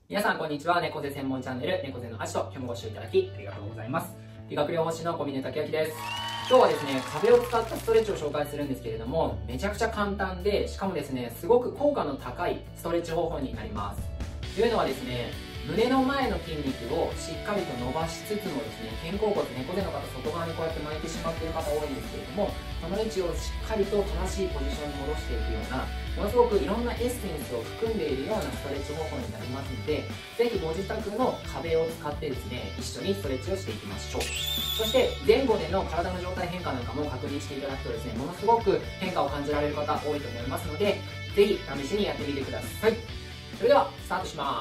皆さんこんにちは。猫背専門チャンネル猫背のアジト、今日もご視聴いただきありがとうございます。理学療法士の小峰武明です。今日はですね、壁を使ったストレッチを紹介するんですけれども、めちゃくちゃ簡単で、しかもですね、すごく効果の高いストレッチ方法になります。というのはですね、胸の前の筋肉をしっかりと伸ばしつつもですね、肩甲骨、猫背の方、外側にこうやって巻いてしまっている方多いんですけれども、その位置をしっかりと正しいポジションに戻していくような、ものすごくいろんなエッセンスを含んでいるようなストレッチ方法になりますので、ぜひご自宅の壁を使ってですね、一緒にストレッチをしていきましょう。そして前後での体の状態変化なんかも確認していただくとですね、ものすごく変化を感じられる方多いと思いますので、ぜひ試しにやってみてください。それではスタートします。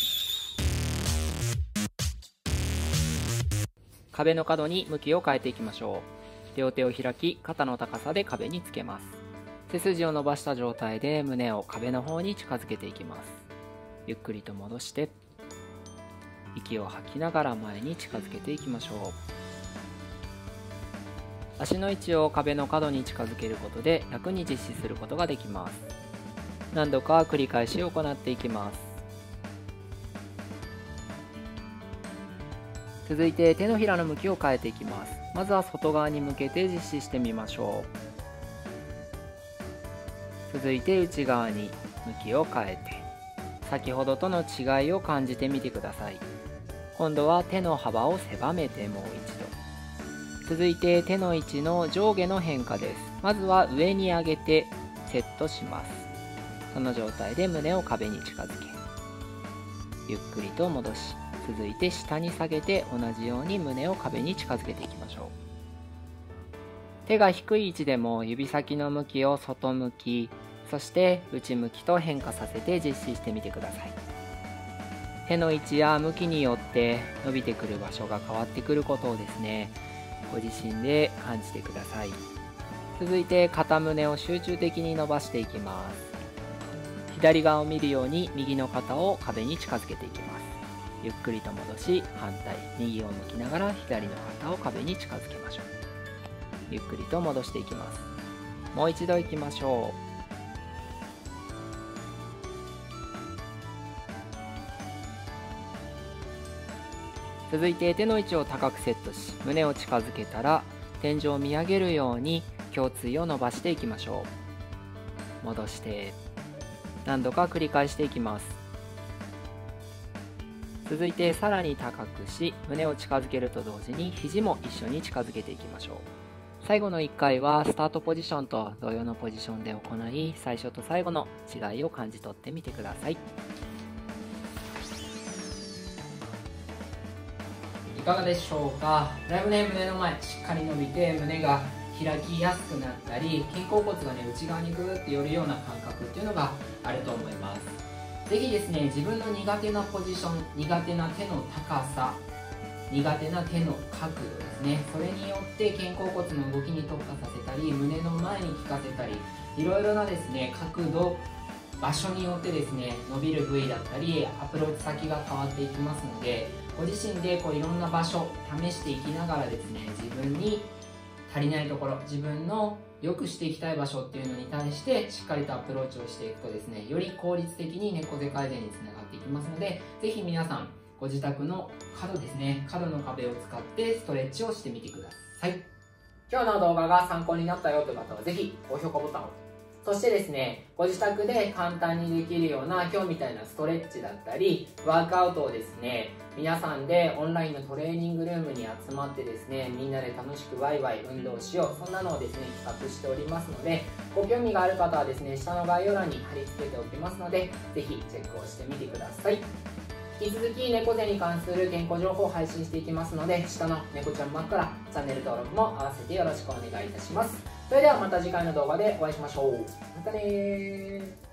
壁の角に向きを変えていきましょう。両手を開き、肩の高さで壁につけます。背筋を伸ばした状態で胸を壁の方に近づけていきます。ゆっくりと戻して、息を吐きながら前に近づけていきましょう。足の位置を壁の角に近づけることで楽に実施することができます。何度か繰り返し行っていきます。続いて手のひらの向きを変えていきます。まずは外側に向けて実施してみましょう。続いて内側に向きを変えて、先ほどとの違いを感じてみてください。今度は手の幅を狭めてもう一度。続いて手の位置の上下の変化です。まずは上に上げてセットします。その状態で胸を壁に近づけ、ゆっくりと戻し、続いて下に下げて同じように胸を壁に近づけていきましょう。手が低い位置でも指先の向きを外向き、そして内向きと変化させて実施してみてください。手の位置や向きによって伸びてくる場所が変わってくることをですね、ご自身で感じてください。続いて肩胸を集中的に伸ばしていきます。左側を見るように右の肩を壁に近づけていきます。ゆっくりと戻し、反対右を向きながら左の肩を壁に近づけましょう。ゆっくりと戻していきます。もう一度いきましょう。続いて手の位置を高くセットし、胸を近づけたら天井を見上げるように胸椎を伸ばしていきましょう。戻して何度か繰り返していきます。続いてさらに高くし、胸を近づけると同時に肘も一緒に近づけていきましょう。最後の1回はスタートポジションと同様のポジションで行い、最初と最後の違いを感じ取ってみてください。いかがでしょうか。だいぶね、胸の前しっかり伸びて胸が開きやすくなったり、肩甲骨がね内側にグーって寄るような感覚っていうのがあると思います。ぜひですね、自分の苦手なポジション、苦手な手の高さ、苦手な手の角度ですね、それによって肩甲骨の動きに特化させたり、胸の前に効かせたり、いろいろなですね、角度、場所によってですね、伸びる部位だったり、アプローチ先が変わっていきますので、ご自身でこういろんな場所、試していきながらですね、自分に足りないところ、自分の良くしていきたい場所っていうのに対してしっかりとアプローチをしていくとですね、より効率的に猫背改善につながっていきますので、ぜひ皆さんご自宅の角ですね、角の壁を使ってストレッチをしてみてください。今日の動画が参考になったよという方はぜひ高評価ボタンを、そしてですね、ご自宅で簡単にできるような今日みたいなストレッチだったりワークアウトをですね、皆さんでオンラインのトレーニングルームに集まってですね、みんなで楽しくワイワイ運動しよう、そんなのをですね企画しておりますので、ご興味がある方はですね、下の概要欄に貼り付けておきますので、ぜひチェックをしてみてください。引き続き猫背に関する健康情報を配信していきますので、下の猫ちゃんマークからチャンネル登録も合わせてよろしくお願いいたします。それではまた次回の動画でお会いしましょう。またねー。